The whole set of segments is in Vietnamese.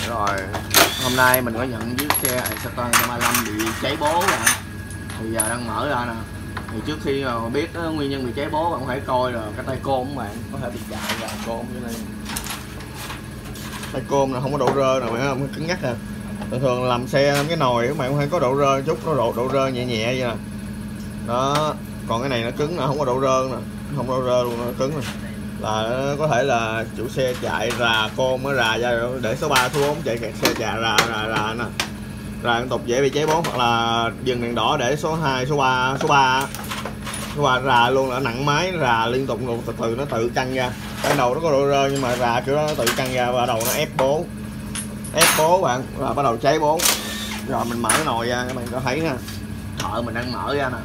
Rồi hôm nay mình có nhận chiếc xe Exter 135 bị cháy bố bạn. Thì giờ đang mở ra nè. Thì trước khi mà biết nguyên nhân bị cháy bố, bạn có thể coi là cái tay côn của bạn có thể bị chạy vào côn như này. Tay côn là không có độ rơ nào, phải không? Cứng nhắc nè. Thường thường làm xe cái nồi các bạn có thể có độ rơ chút, nó độ rơ nhẹ nhẹ vậy nè. Đó, còn cái này nó cứng, nó không có độ rơ nè, không có độ rơ luôn, nó cứng nè. Là nó có thể là chủ xe chạy rà côn mới rà ra, để số 3 số 4 chạy kẹt xe chạy rà nè, rà liên tục dễ bị cháy bố. Hoặc là dừng đèn đỏ để số 2 số 3 rà luôn, là nặng máy rà liên tục luôn, từ từ nó tự căng ra. Ban đầu nó có độ rơ nhưng mà rà kiểu đó nó tự căng ra, và đầu nó ép bố bạn, là bắt đầu cháy bố. Rồi mình mở cái nồi ra các bạn có thấy nha, thợ mình đang mở ra nè.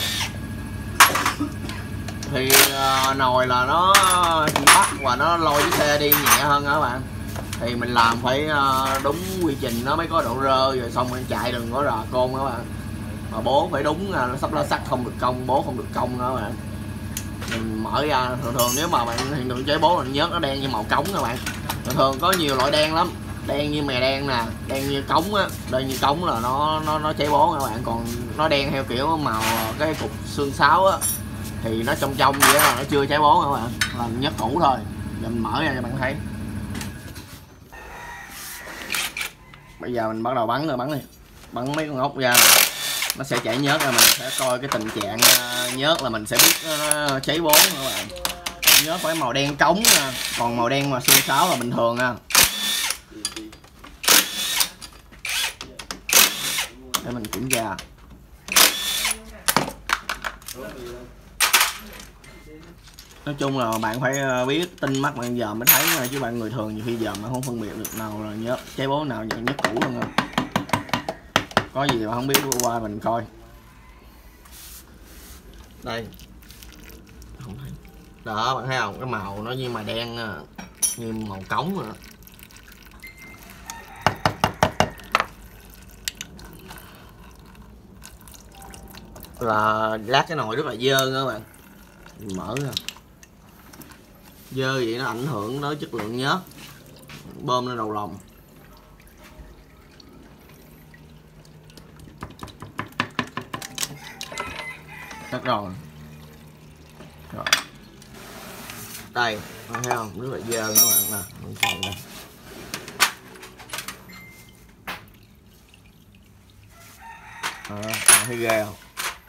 Thì nồi là nó chỉ bắt và nó lôi cái xe đi nhẹ hơn đó các bạn. Thì mình làm phải đúng quy trình nó mới có độ rơ, rồi xong mình chạy đừng có rà côn đó các bạn. Mà bố phải đúng, nó sắp lá sắt không được cong, bố không được cong đó các bạn. Mình mở ra, thường nếu mà bạn hiện tượng cháy bố mình nhớt nó đen như màu cống các bạn. Thường có nhiều loại đen lắm, đen như mè đen nè, đen như cống á, đen như cống là nó cháy bố các bạn. Còn nó đen theo kiểu màu cái cục xương sáo á thì nó trong vậy là nó chưa cháy bố các bạn, là nhớt cũ thôi. Giờ mình mở ra cho bạn thấy. Bây giờ mình bắt đầu bắn bắn mấy con ốc ra này. Nó sẽ chảy nhớt ra, mình sẽ coi cái tình trạng nhớt là mình sẽ biết nó cháy bố các bạn. Nhớt phải màu đen cống nha, còn màu đen mà xương sáo là bình thường nha. Để mình kiểm tra. Nói chung là bạn phải biết tinh mắt bạn giờ mới thấy, chứ bạn người thường nhiều khi giờ mà không phân biệt được nào là nhớt cháy bố, nào là nhớt cũ luôn. Có gì mà không biết qua mình coi. Đây, không thấy. Đó bạn thấy không, cái màu nó như mà đen, như màu cống rồi. Là lát cái nồi rất là dơ các bạn. Mình mở ra, dơ vậy nó ảnh hưởng tới chất lượng nhớt, bơm lên đầu lồng. Cắt rồi. Đây, thấy không, rất là dơ các bạn nè. Mình còn đây. Bạn thấy ghê không?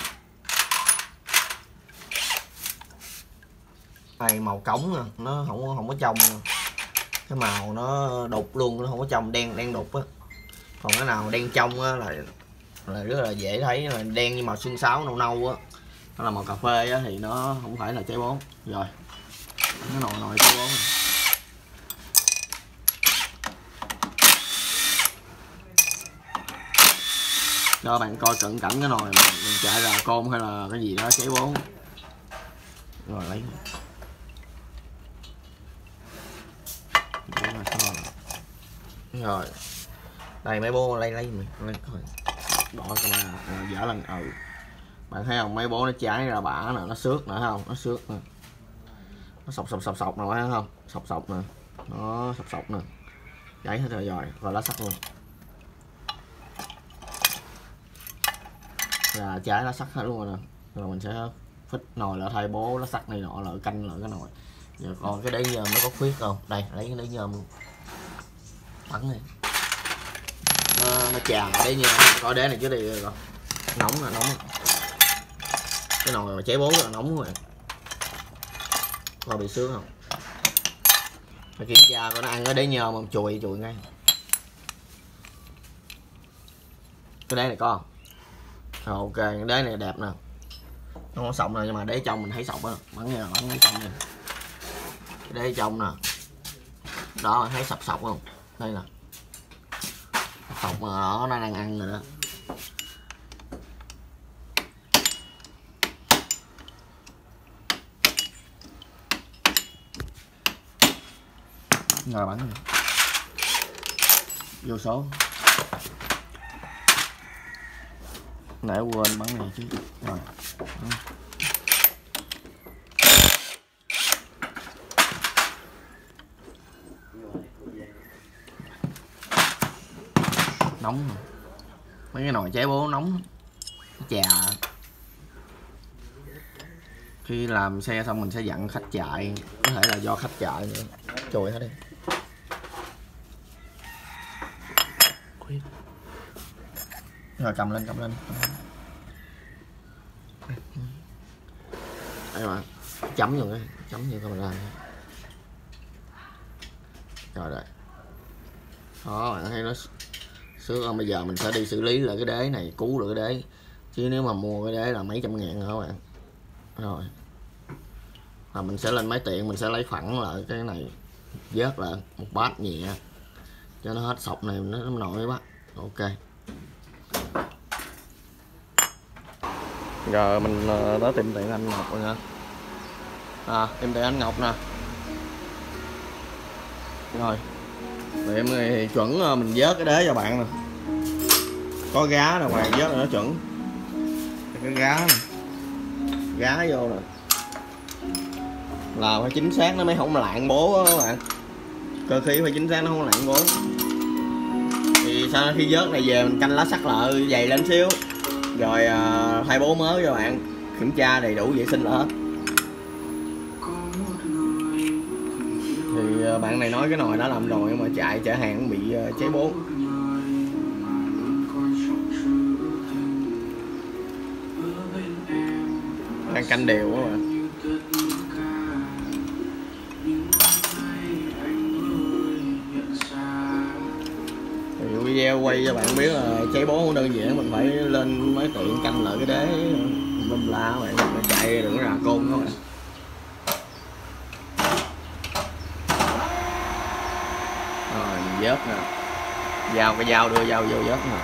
Đây màu cống nè, nó không có trong, cái màu nó đục luôn, nó không có trong, đen đục á. Còn cái nào đen trong á là rất là dễ thấy, là đen như màu xương sáo nâu nâu á, nó là màu cà phê á, thì nó không phải là cháy bố. Rồi cái nồi cháy bố này. Cho bạn coi cận cảnh cái nồi mình chạy rà côn hay là cái gì đó cháy bố. Rồi lấy rồi đây mấy bố lấy mình coi bỏ cho mà giả lần. Bạn thấy không, mấy bố nó cháy ra bả nè, nó xước nữa không, nó xước nè, nó sọc nè, thấy không, sọc nè, nó sọc nè, cháy hết rồi và lá sắt luôn. Là cháy lá sắt hết luôn rồi nè. Rồi mình sẽ phích nồi lại, thay bố lá sắt này nọ, lại canh lại cái nồi. Giờ còn cái đáy nhôm nó có khuyết không, đây lấy cái đáy nhôm luôn, bắn đi, nó tràn đáy nhôm. Coi đế này chứ đi rồi, nóng là nóng. Cái nồi mà cháy bố rất là nóng rồi. Coi bị sướng không, phải kiểm tra coi nó ăn cái đáy nhôm không, chùi ngay. Cái đáy này có không? Rồi, ok, cái đế này đẹp nè, nó có sọc nè, nhưng mà đế trong mình thấy sọc á, bắn nha, bắn cái trong nè, cái đế trong nè, đó thấy sọc không, đây nè, sọc mà nó đang ăn rồi đó. Rồi bắn vô số. Nãy quên bắn này chứ. Rồi. nóng mà. Mấy cái nồi cháy bố nóng chà. Khi làm xe xong mình sẽ dặn khách chạy, có thể là do khách chạy nữa. Chùi hết đi. Rồi cầm lên đây mà chấm vô cái camera. Rồi đây đó, bạn thấy nó sướng không? Bây giờ mình sẽ đi xử lý lại cái đế này, cứu được cái đế, chứ nếu mà mua cái đế là mấy trăm ngàn nữa các bạn. Rồi là mình sẽ lên máy tiện, mình sẽ lấy phẳng lại cái này, vớt lại một bát nhẹ cho nó hết sọc này, nó nổi bắt. Ok, giờ mình đã tìm tiện anh Ngọc rồi nha. Tìm tiện anh Ngọc nè. Rồi tiệm này chuẩn, mình vớt cái đế cho bạn nè, có gá nè bạn, vớt là nó chuẩn. Cái gá nè, gá vô nè là phải chính xác nó mới không lạng bố đó các bạn. Cơ khí phải chính xác nó không lạng bố. Thì sau khi vớt này về mình canh lá sắt lại dày lên xíu, rồi thay bố mới cho bạn, kiểm tra đầy đủ vệ sinh là hết. Thì bạn này nói cái nồi đã làm rồi mà chạy chở hàng bị cháy bố. Đang canh đều quá mà. Thì video quay cho bạn biết là cháy bố không đơn giản, mình phải lên máy tiện canh lại cái đế bùm la bạn, đừng chạy đừng có rà côn các bạn. Rồi mình vớt nè, cái dao đưa dao vô vớt nè.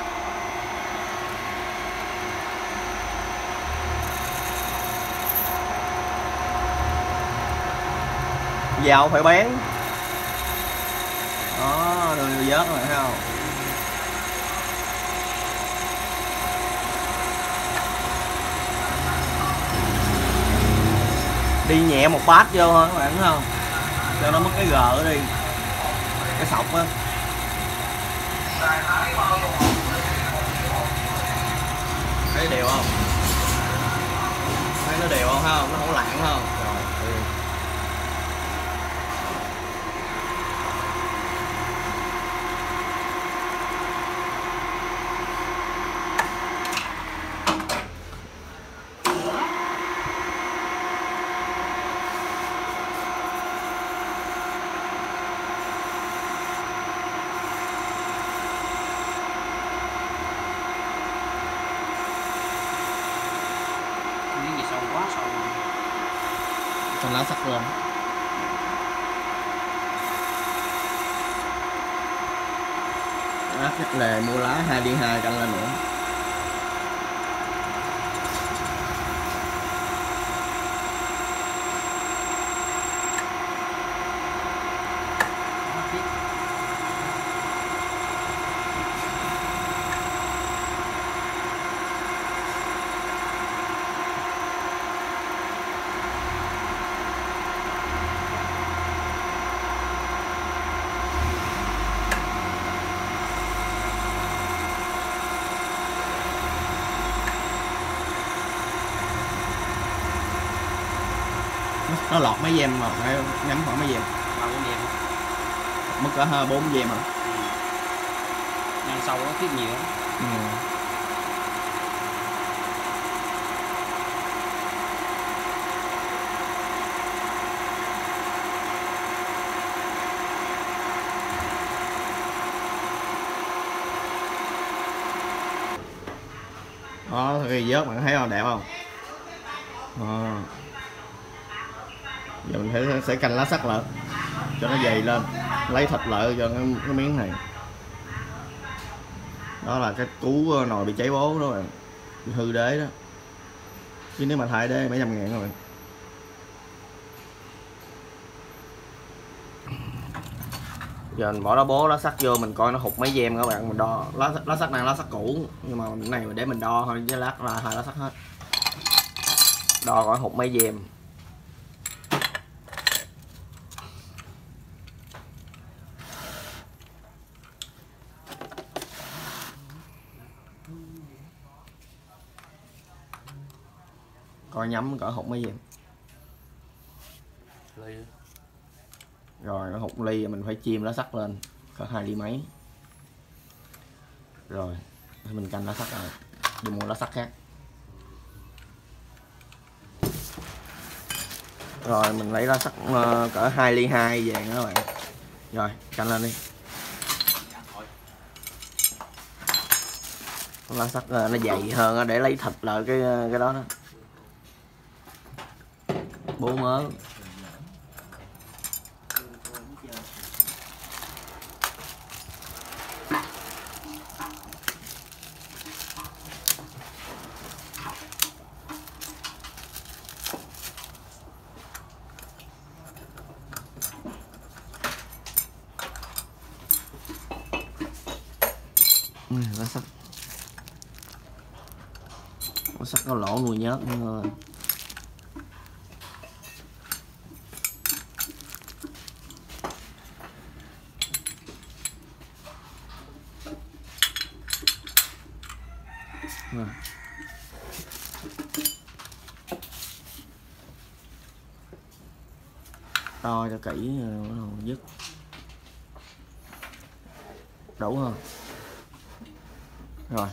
Dao phải bén đó, đưa vô vớt rồi thấy không. Đi nhẹ một bát vô thôi các bạn thấy không, cho nó mất cái gờ đi, cái sọc á. Thấy đều không, thấy nó đều không, thấy không, nó không lạng không. Rồi con lá sắt luôn. Chắc là mua lá 2x2 căng lên nữa. Nó lọt mấy gem mà phải nhắm khoảng mấy gem? 3-4 gem. Mất cả 4 gem à? Đang sâu nó thiết nhiều. Đó, cái vớt bạn thấy không, đẹp không? Giờ mình sẽ canh lá sắt lại cho nó dày lên, lấy thịt lại cho cái miếng này. Đó là cái cú nồi bị cháy bố đó bạn, hư đế đó, chứ nếu mà thay đế mấy trăm ngàn các bạn. Giờ mình bỏ lá bố lá sắt vô mình coi nó hụt mấy gem các bạn, mình đo lá sắt này lá sắt cũ nhưng mà cái này để mình đo thôi, với lát là 2 lá sắt hết, đo coi hụt mấy gem. coi nhắm cỡ hụt mấy gì. Ly. Rồi nó hụt ly mình phải chim lá sắt lên cỡ 2 ly mấy. Rồi mình canh lá sắt rồi đi mua lá sắt khác. Rồi mình lấy lá sắt cỡ 2 ly 2 về nữa các bạn. Rồi canh lên đi. Lá sắt nó dày hơn để lấy thịt lại cái đó đó. Bố mớ. Lá sắt. Lá sắt có lỗ mùi nhớt nữa. To cho kỹ dứt. Đủ không? Rồi.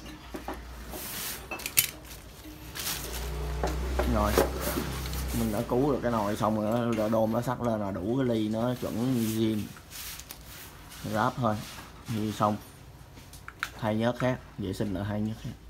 Rồi. Mình đã cứu được cái nồi xong rồi đó, đôn nó sắt lên là đủ cái ly nó chuẩn như zin. Ráp thôi. Như xong. Thay nhớt khác, vệ sinh lại thay nhớt khác.